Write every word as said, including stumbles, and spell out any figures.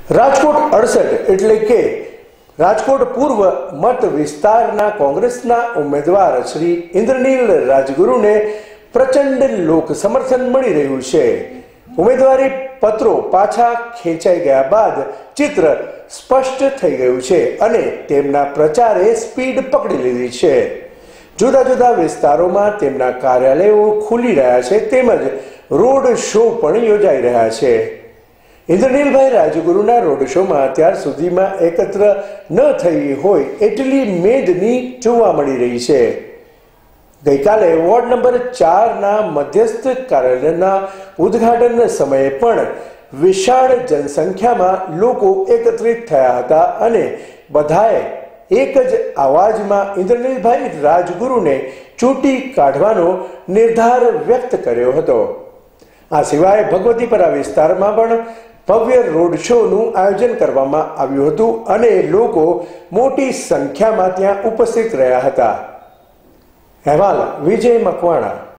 રાજકોટ અડસઠ એટલે કે રાજકોટ પૂર્વ મત વિસ્તારના કોંગ્રેસના ઉમેદવાર શ્રી ઇન્દ્રનીલ રાજગુરુને પ્રચંડ લોક સમર્થન મળી રહ્યું છે। ઉમેદવારી પત્રો પાછા ખેંચાઈ ગયા બાદ ચિત્ર સ્પષ્ટ થઈ ગયું છે અને તેમના પ્રચારે સ્પીડ પકડી લીધી છે। જુદા જુદા વિસ્તારોમાં તેમના કાર્યાલયો ખુલી રહ્યા છે તેમજ રોડ શો પણ યોજાઈ રહ્યા છે। ઇન્દ્રનીલભાઈ રાજગુરુના રોડ શોમાં અત્યાર સુધીમાં એકત્ર ન થઈ હોય એટલી મેદની જોવા મળી રહી છે। ગઈકાલે વોર્ડ નંબર ચારના મધ્યસ્થ કાર્યાલયના ઉદ્ઘાટન સમયે પણ વિશાળ જનસંખ્યામાં લોકો એકત્રિત થયા હતા અને બધાએ એક જ અવાજમાં ઇન્દ્રનીલભાઈ રાજગુરુને ચૂંટી કાઢવાનો નિર્ધાર વ્યક્ત કર્યો હતો। આ સિવાય ભગવતીપરા વિસ્તારમાં પણ ભવ્ય રોડ શોનું આયોજન કરવામાં આવ્યું હતું અને લોકો મોટી સંખ્યામાં ત્યાં ઉપસ્થિત રહ્યા હતા। અહેવાલ વિજય મકવાણા।